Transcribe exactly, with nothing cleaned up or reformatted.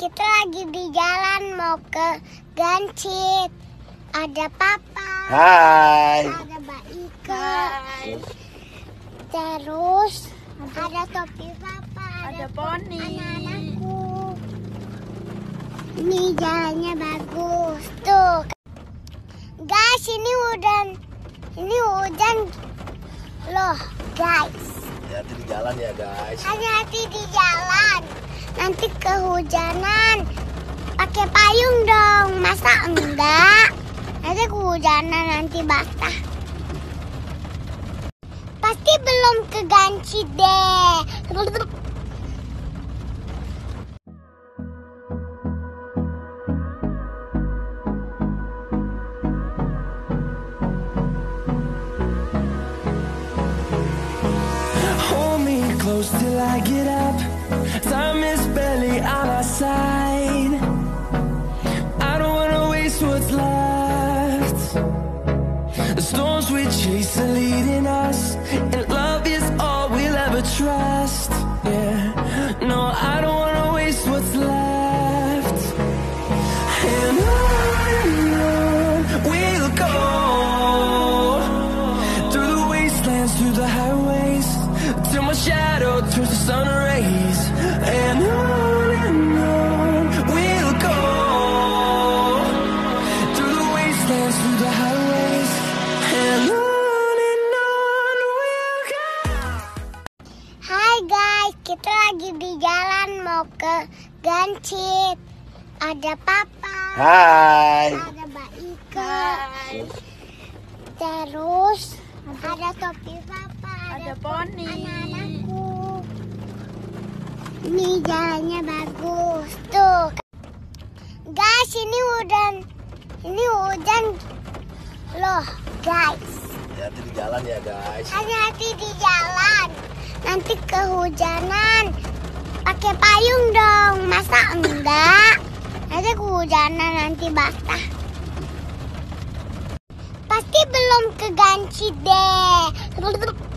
kita lagi di jalan mau ke Gancit. Ada Papa. Hai. Ada Mbak Ika. Hai. Terus ada topi Papa. Ada poni. Anak-anakku. Ini jalannya bagus. Tuh. Guys, ini hujan. Ini hujan. Loh, guys. Hati-hati di jalan ya, guys. Hati-hati di jalan. Nanti kehujanan. Pakai payung dong. Masa enggak? Nanti kehujanan, nanti basah. Pasti belum ke Gancit deh. Close till I get up. Time is barely on our side. I don't wanna waste what's left. The storms we chase are leading us, and love is all we'll ever trust. Yeah, no, I don't wanna waste what's left. And on and on we'll go, through the wastelands, through the highways, till my shadow turns to sun rays. And on and on we'll go, through the wastelands, through the highways, and on and on we'll go. Hai guys, kita lagi di jalan mau ke Gancit. Ada Papa. Hai. Ada Mbak Ika. Hai. Terus ada topi Papa. Ada poni. Anak-anakku. Ini jalannya bagus. Tuh. Guys, ini hujan. Ini hujan. Loh, guys. Hati-hati di jalan ya, guys. Hati-hati di jalan. Nanti kehujanan. Pakai payung dong. Masa enggak? Nanti kehujanan, nanti basah. Pasti belum ke Gancit deh.